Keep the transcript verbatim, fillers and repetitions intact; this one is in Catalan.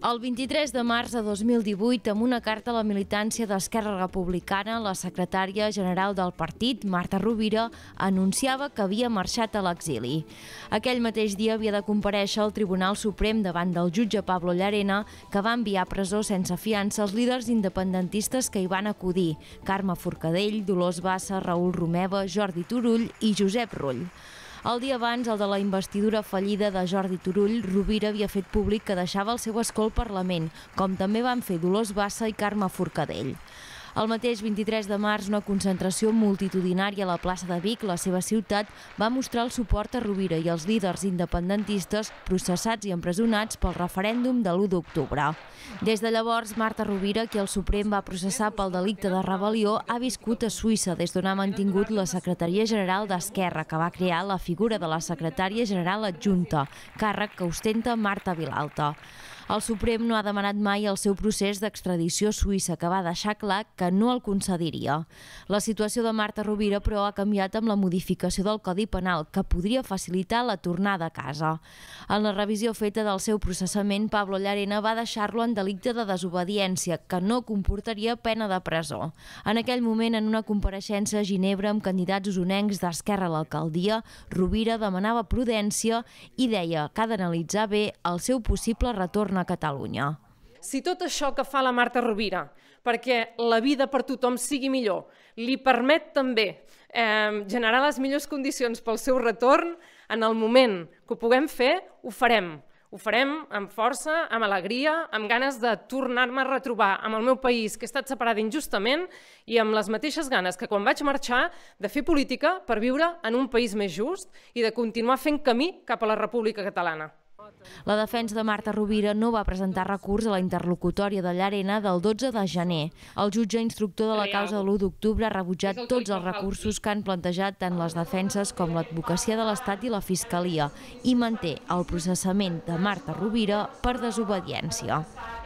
El vint-i-tres de març de dos mil divuit, amb una carta a la militància d'Esquerra Republicana, la secretària general del partit, Marta Rovira, anunciava que havia marxat a l'exili. Aquell mateix dia havia de comparèixer al Tribunal Suprem davant del jutge Pablo Llarena, que va enviar a presó sense fiança els líders independentistes que hi van acudir: Carme Forcadell, Dolors Bassa, Raül Romeva, Jordi Turull i Josep Rull. El dia abans, el de la investidura fallida de Jordi Turull, Rovira havia fet públic que deixava el seu escó al Parlament, com també van fer Dolors Bassa i Carme Forcadell. El mateix vint-i-tres de març, una concentració multitudinària a la plaça de Vic, la seva ciutat, va mostrar el suport a Rovira i als líders independentistes processats i empresonats pel referèndum de l'u d'octubre. Des de llavors, Marta Rovira, qui el Suprem va processar pel delicte de rebel·lió, ha viscut a Suïssa, des d'on ha mantingut la Secretaria General d'Esquerra, que va crear la figura de la secretària general adjunta, càrrec que ostenta Marta Vilalta. El Suprem no ha demanat mai el seu procés d'extradició a Suïssa, que va deixar clar que no el concediria. La situació de Marta Rovira, però, ha canviat amb la modificació del Codi Penal, que podria facilitar la tornada a casa. En la revisió feta del seu processament, Pablo Llarena va deixar-lo en delicte de desobediència, que no comportaria pena de presó. En aquell moment, en una compareixença a Ginebra amb candidats usonencs d'Esquerra a l'alcaldia, Rovira demanava prudència i deia que ha d'analitzar bé el seu possible retorn a Catalunya. Si tot això que fa la Marta Rovira, perquè la vida per tothom sigui millor, li permet també eh, generar les millors condicions pel seu retorn, en el moment que ho puguem fer, ho farem. Ho farem amb força, amb alegria, amb ganes de tornar-me a retrobar amb el meu país, que he estat separada injustament, i amb les mateixes ganes que quan vaig marxar de fer política per viure en un país més just i de continuar fent camí cap a la República Catalana. La defensa de Marta Rovira no va presentar recurs a la interlocutòria de Llarena del dotze de gener. El jutge instructor de la causa de l'u d'octubre ha rebutjat tots els recursos que han plantejat tant les defenses com l'advocacia de l'Estat i la Fiscalia i manté el processament de Marta Rovira per desobediència.